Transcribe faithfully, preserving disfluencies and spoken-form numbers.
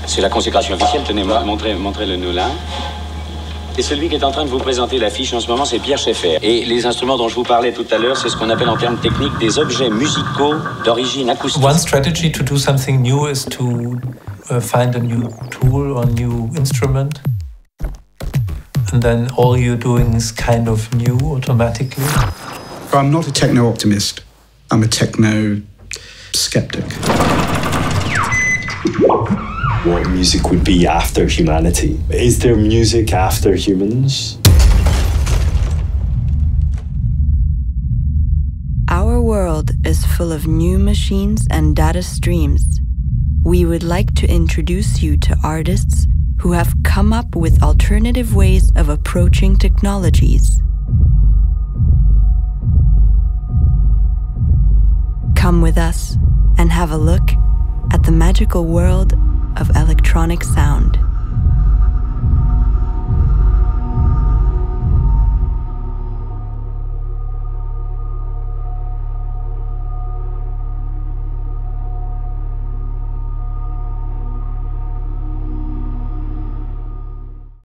C'est la consécration officielle, tenez, montrez, montrez-le nous là. Et celui qui est en train de vous présenter l'affiche en ce moment, c'est Pierre Schaeffer. Et les instruments dont je vous parlais tout à l'heure, c'est ce qu'on appelle en termes techniques des objets musicaux d'origine acoustique. One strategy to do something new is to uh, find a new tool or new instrument. And then all you're doing is kind of new automatically. I'm not a techno-optimist. I'm a techno-skeptic. What music would be after humanity? Is there music after humans? Our world is full of new machines and data streams. We would like to introduce you to artists who have come up with alternative ways of approaching technologies. Come with us and have a look at the magical world of electronic sound.